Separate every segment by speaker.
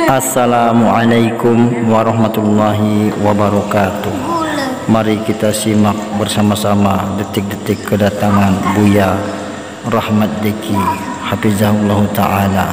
Speaker 1: Assalamualaikum warahmatullahi wabarakatuh. Mari kita simak bersama-sama detik-detik kedatangan Buya Rahmat Deki hafizahullah ta'ala.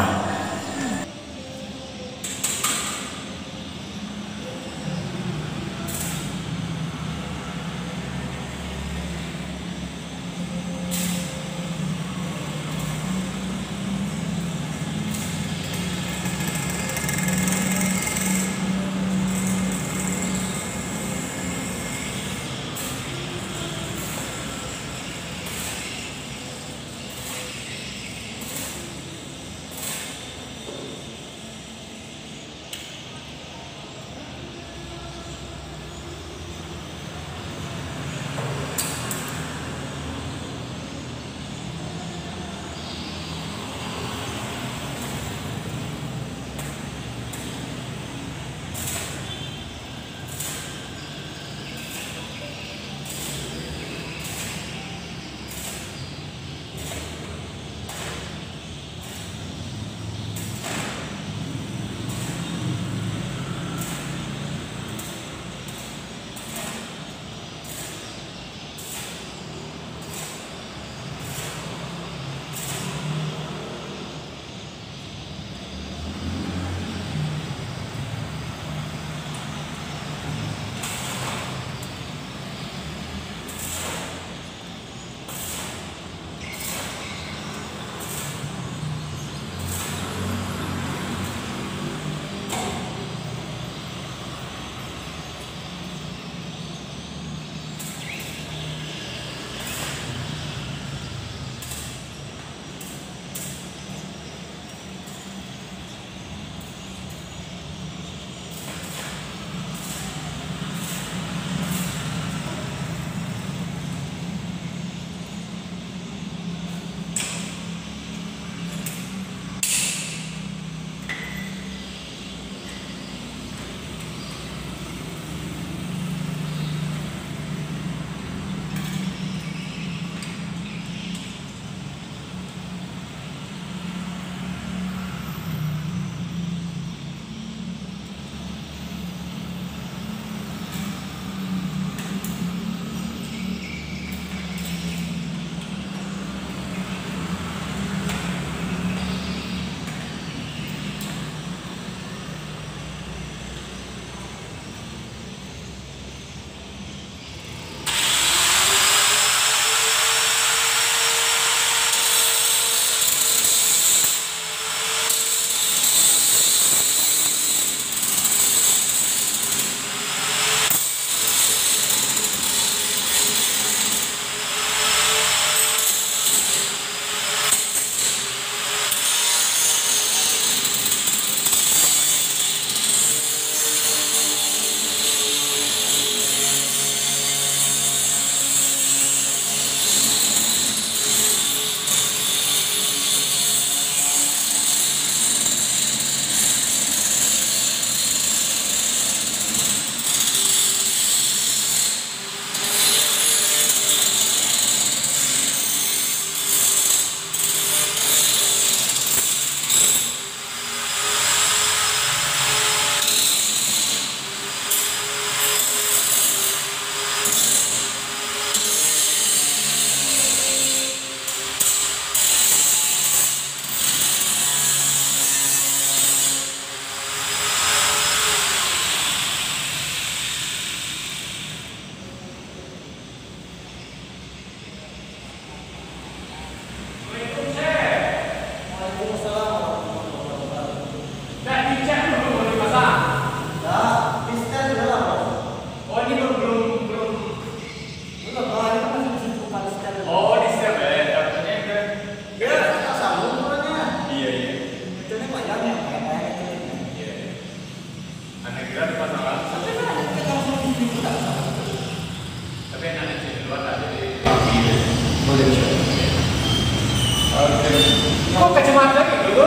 Speaker 2: Kok kacamata gitu?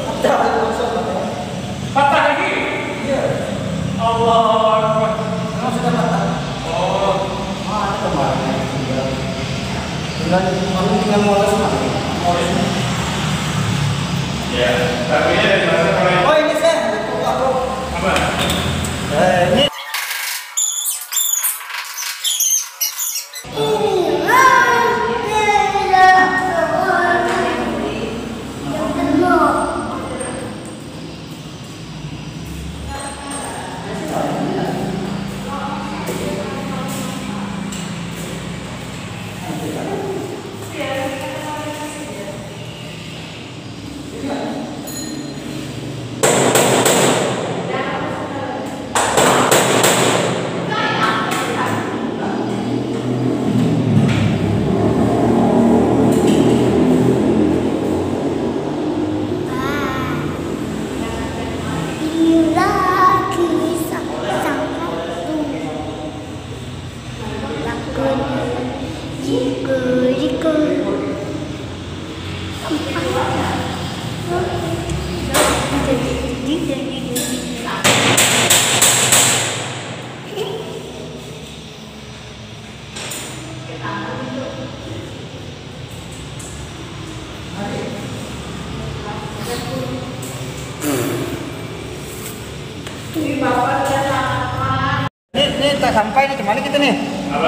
Speaker 2: Patah lagi? Iya. Allah. Kamu sudah patah? Oh. Ada kemarin. Dengan kamu tinggal moles lagi. Ya, tapi ini dari masa kemarin. Oh ini saya. Ini tak sampai nih, kemana kita nih?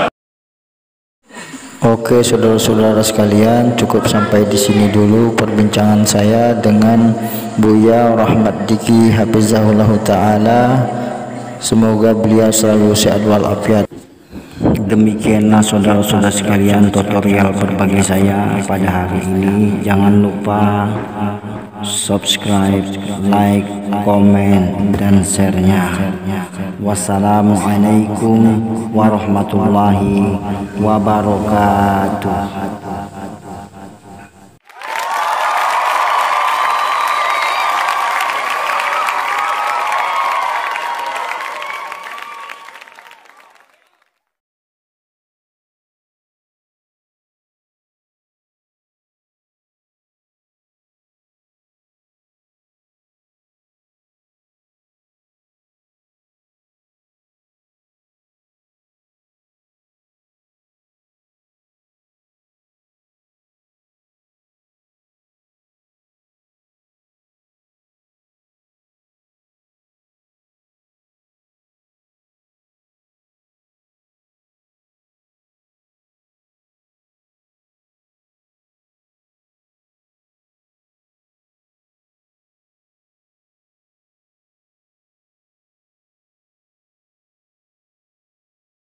Speaker 1: Oke saudara-saudara sekalian, cukup sampai di sini dulu perbincangan saya dengan Buya Rahmat Diki hafizahullah taala. Semoga beliau selalu sehat walafiat. Demikianlah saudara-saudara sekalian tutorial berbagi saya pada hari ini. Jangan lupa subscribe, like, komen, dan share-nya. Wassalamualaikum warahmatullahi wabarakatuh.